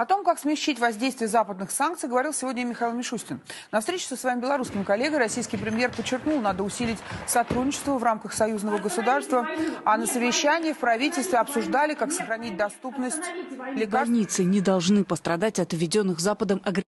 О том, как смягчить воздействие западных санкций, говорил сегодня Михаил Мишустин. На встрече со своим белорусским коллегой российский премьер подчеркнул, надо усилить сотрудничество в рамках союзного государства. А на совещании в правительстве обсуждали, как сохранить доступность лекарств. Больницы не должны пострадать от введенных Западом ограничений.